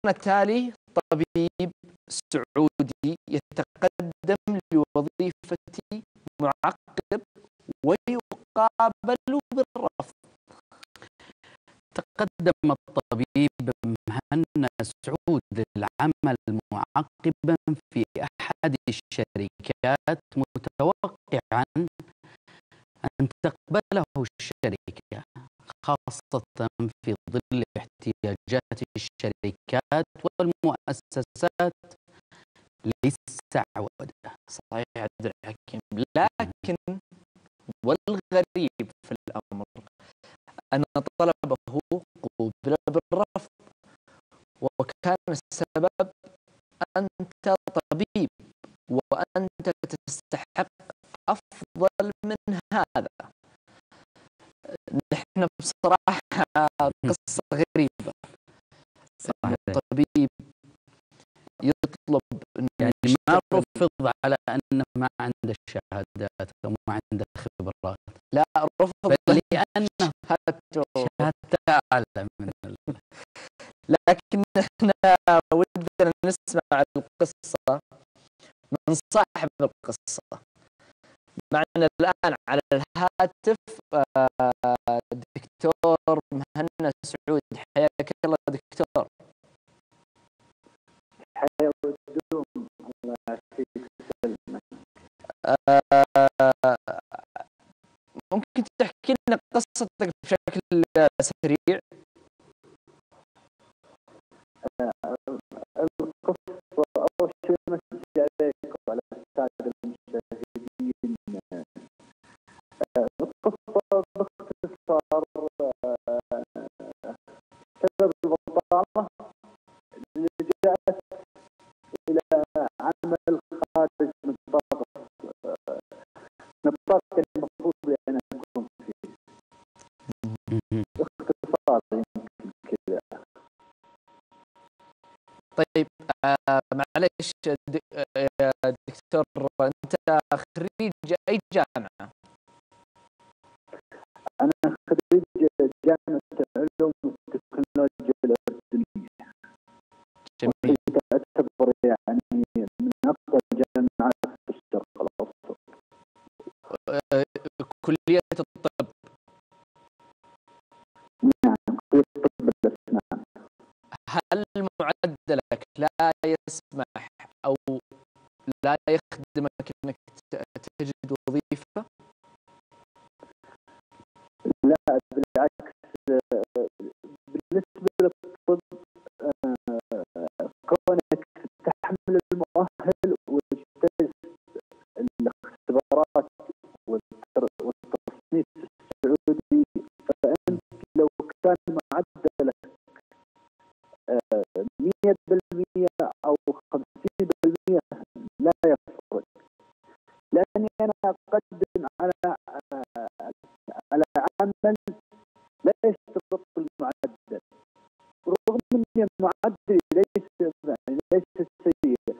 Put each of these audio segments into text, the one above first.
التالي طبيب سعودي يتقدم لوظيفة معقب ويقابل بالرفض. تقدم الطبيب مهنا سعود للعمل معقبا في أحد الشركات متوقعا أن تقبله الشركة، خاصة في ظل احتياجات الشركات والمؤسسات للسعودة. صحيح عبد الحكيم، لكن والغريب في الأمر أن طلبه قوبل بالرفض، وكان السبب أنت طبيب وأنت تستحق أفضل من هذا. نحن بصراحة قصة غريبة. صحيح. الطبيب يطلب يعني ما رفض على أنه ما عنده شهادات وما عنده خبرات، لا، رفض بل لأنه شهادته أعلى من لكن احنا ودنا نسمع القصة من صاحب القصة. معنا الآن على الهاتف الدكتور مهنا سعود. حياك الله دكتور. حياة والدوم، الله يعافيك ويسلمك. ممكن تحكي لنا قصتك بشكل سريع؟ القصة أول شيء مسج عليك وعلى السادة المشاهدين. القصة باختصار سبب البطالة اللي جاءت إلى عمل خارج نطاق المفروض أن أكون فيه. باختصار يمكن كذا. طيب معلش دكتور، أنت خريج أي جامعة؟ أنا خريج جامعة العلوم والتكنولوجيا الأردنية. جميل. تعتبر يعني من أفضل الجامعات في الشرق الأوسط. كلية الطب. نعم، كلية طب الأسنان. هل معدلك لا يسمح أو لا يخدمك أنك تجد وظيفة؟ لا بالعكس، بالنسبة للطب كونك تحمل المؤهل وتجتاز الاختبارات والتصنيف السعودي، فأنت لو كان معدلك 100% أو 50% لا يفرق، لأني أنا أقدم على عمل لا يشترط المعدل، رغم أن معدلي ليس سيء.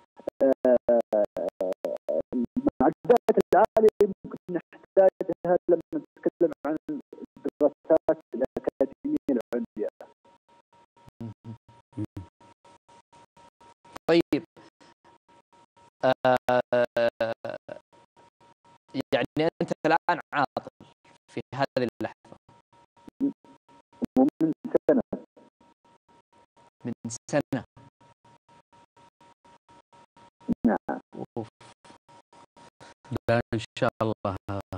المعدلات العالية ممكن نحتاجها لما نتكلم عن الدراسات الأكاديمية العليا. طيب يعني أنت الآن عاطل في هذه اللحظة؟ ومن سنة. من سنة. نعم. لا إن شاء الله،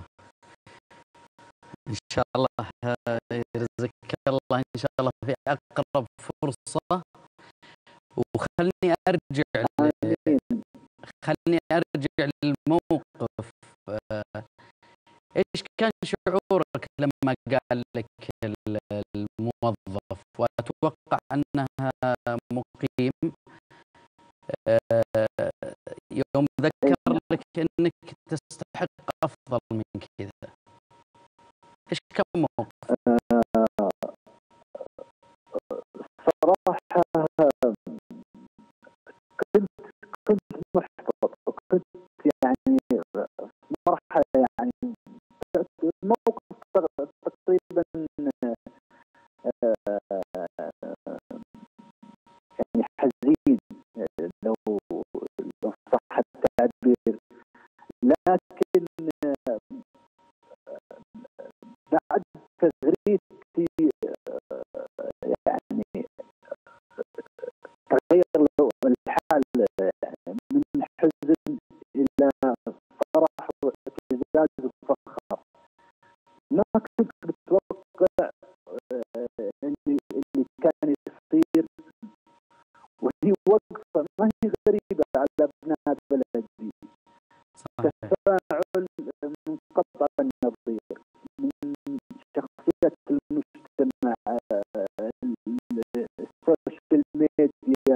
إن شاء الله يرزقك الله إن شاء الله في أقرب فرصة. وخلني أرجع للموقف. إيش كان شعورك لما قال لك الموظف، وأتوقع أنها مقيم، يوم ذكر لك أنك تستحق أفضل من كذا، إيش كان موقف؟ صراحة كنت محبط، وكنت يعني مرحلة يعني الموقف تقريبا تغير له الحال من حزن إلى فرح واعتزاز وفخر. ما كنت متوقع اللي كان يصير، وهي وقفة ما هي غريبة على أبناء بلدي. تفاعل منقطع النظير من شخصية المجتمع، السوشيال ميديا،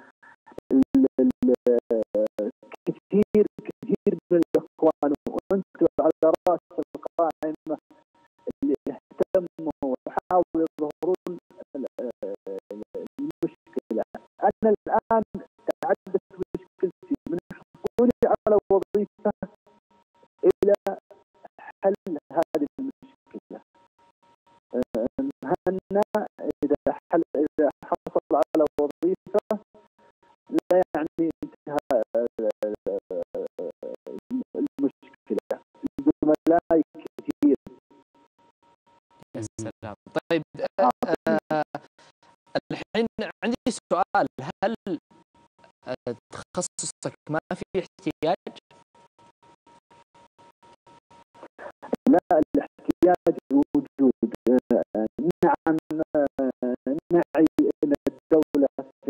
كثير من الإخوان، وأنتم على رأس القائمة اللي اهتموا وحاولوا يظهرون المشكلة. أنا الآن تعدت مشكلتي من حصولي على وظيفة إلى حل هذه المشكلة. مهنا إذا حصل على وظيفة لا يعني انتهى المشكلة. زملائي كثير. يا سلام. طيب الحين عندي سؤال، هل تخصصك ما في احتياج؟ لا، الاحتياج موجود. نعم، نعي أن الدولة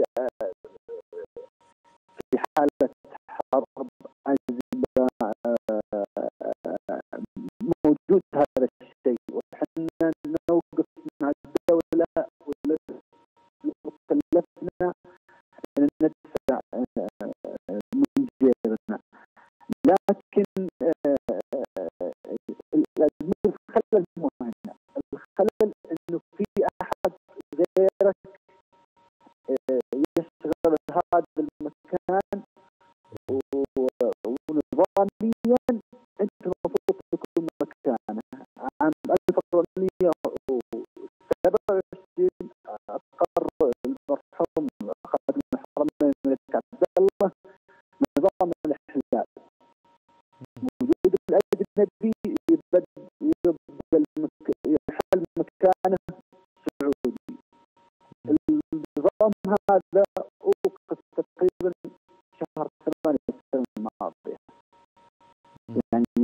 في حالة حرب عزبة، موجود هذا الشيء، وحنا نوقف مع الدولة وكلفنا أن ندفع من جيبنا. لكن الخلل مو هنا، الخلل انه في احد غيرك يشتغل هذا المكان، ونظاميا انت المفروض تكون مكانه. عام 1427 اقر المرحوم خادم الحرمين الملك عبد الله نظام الاحلال. وجود الأجنبي يحل مكانه سعودي. النظام هذا أوقف تقريبا شهر 8 السنة الماضية. يعني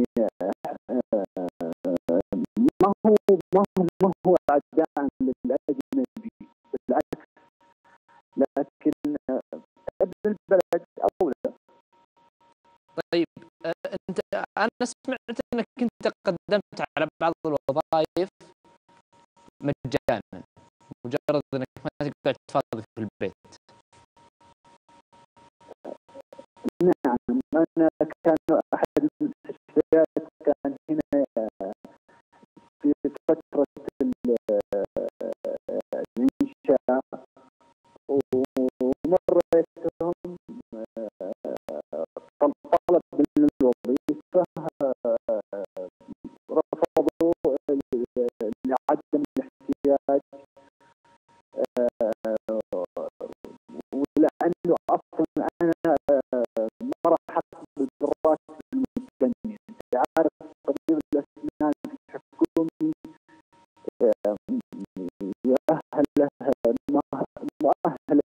ما هو عداء للأجنبي، بالعكس، لكن ابن البلد أولى. طيب أنا سمعت أنك كنت قدمت على بعض الوظائف مجانا، مجرد أنك ما تقدر تفاضل في البيت. نعم، أنا كان أحد المستشفيات كان هنا في فترة الإنشاء، ومريتهم طلب من الوظيفة، رفضوا لعدم الاحتياج، ولأنه أصلا أنا ما راح أحصل بالراتب المتجنن. أنت عارف طبيب الأسنان الحكومي يؤهل له مؤهله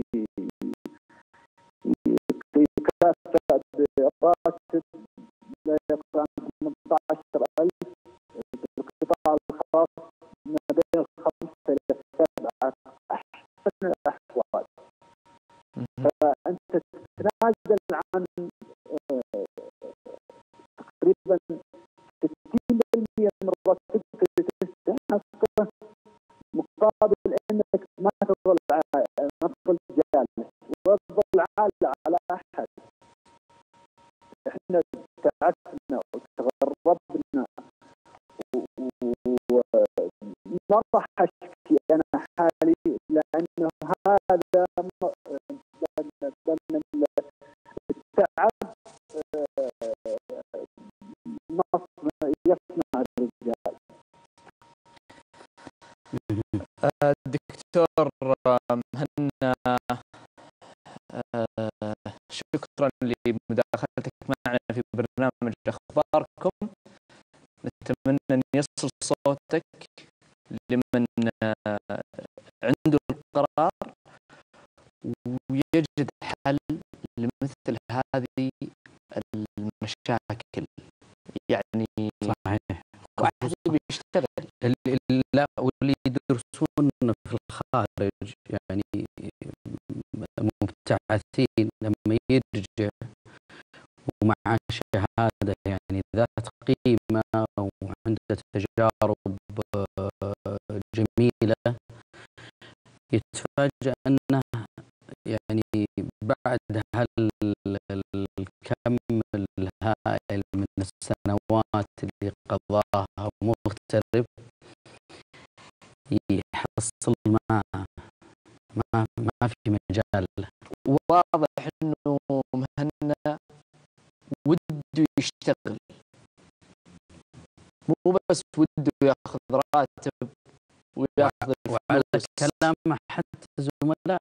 يكافئ براتب لا يقل عن 18,000، في القطاع الخاص ما بين 5 إلى 7 أحسن الأحوال. فأنت تتنازل عن تقريبا 60% من راتبك اللي تستحقه مقابل انك ما تظل جالس وتظل عالة على احد. احنا تعبنا وتغربنا، وما راح اشكي انا حالي، لانه هذا التعب يصنع الرجال. دكتور مهنا، شكرا لمداخلتك معنا في برنامج أخباركم. نتمنى أن يصل صوتك لمن عنده القرار، مشاكل يعني. صحيح. واحد يبي يشتغل. لا، واللي يدرسون في الخارج يعني مبتعثين لما يرجع ومع شهادة يعني ذات قيمة وعنده تجارب جميلة، يتفاجأ أنه يعني بعد الكم الهائل من السنوات اللي قضاها مغترب يحصل ما في مجال. واضح انه مهنا وده يشتغل، مو بس وده ياخذ راتب وياخذ وعلى الفلوس. كلام حتى زملاء